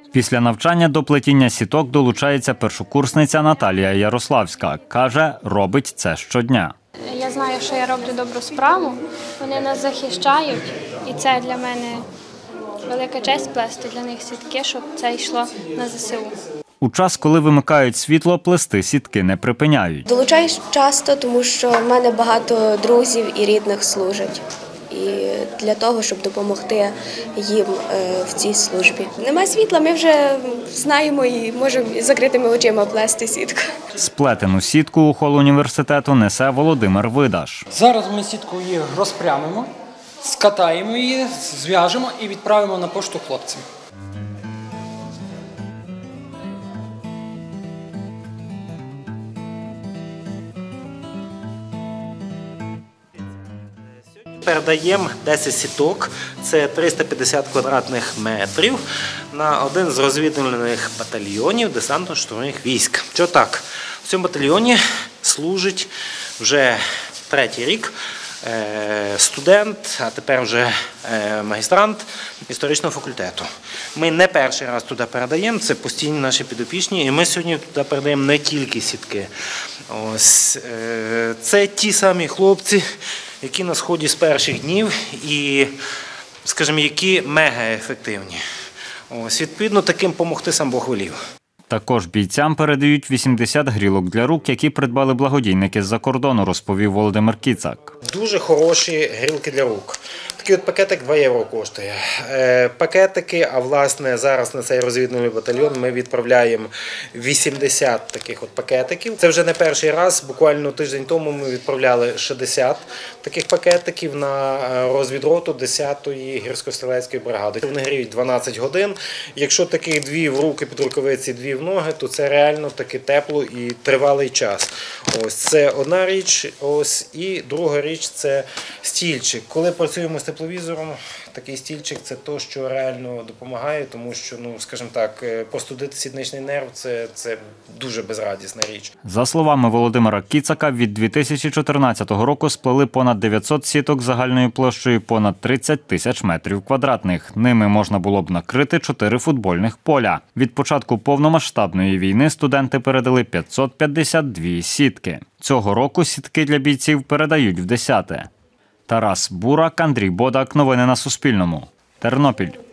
Після навчання до плетіння сіток долучається першокурсниця Наталія Ярославська. Каже, робить це щодня. Я знаю, що я роблю добру справу, вони нас захищають, і це для мене велика честь плести для них сітки, щоб це йшло на ЗСУ. У час, коли вимикають світло, плести сітки не припиняють. Долучаюсь часто, тому що в мене багато друзів і рідних служать. І для того, щоб допомогти їм в цій службі. Нема світла, ми вже знаємо і можемо з закритими очима плести сітку. Сплетену сітку у хол університету несе Володимир Видаш. Зараз ми сітку її розпрямимо, скатаємо її, зв'яжемо і відправимо на пошту хлопцям. Передаємо 10 сіток, це 350 квадратних метрів, на один з розвідувальних батальйонів десантно-штурмових військ. Що так, в цьому батальйоні служить вже третій рік студент, а тепер вже магістрант історичного факультету. Ми не перший раз туди передаємо, це постійні наші підопічні, і ми сьогодні туди передаємо не тільки сітки. Ось, це ті самі хлопці, які на Сході з перших днів і, скажімо, які мегаефективні. Ось, відповідно, таким допомогти сам Бог велів. Також бійцям передають 80 грілок для рук, які придбали благодійники з-за кордону, розповів Володимир Кіцак. Дуже хороші грілки для рук. Такий от пакетик 2 євро коштує. Пакетики, а власне зараз на цей розвідувальний батальйон ми відправляємо 80 таких от пакетиків. Це вже не перший раз, буквально тиждень тому ми відправляли 60 таких пакетиків на розвідроту 10-ї гірсько-стрілецької бригади. Вони гріють 12 годин. Якщо таких 2 в руки під рукавиці, 2 в ноги, то це реально таки тепло і тривалий час. Ось це одна річ, ось, і друга річ – це стільчик. Коли працюємо з тепловізором, такий стільчик – це те, що реально допомагає, тому що, скажімо так, простудити сідничний нерв – це дуже безрадісна річ. За словами Володимира Кіцака, від 2014 року сплели понад 900 сіток загальною площею понад 30 тисяч метрів квадратних. Ними можна було б накрити 4 футбольних поля. Від початку повномасштабної війни студенти передали 552 сітки. Цього року сітки для бійців передають в 10-те. Тарас Бурак, Андрій Бодак. Новини на Суспільному. Тернопіль.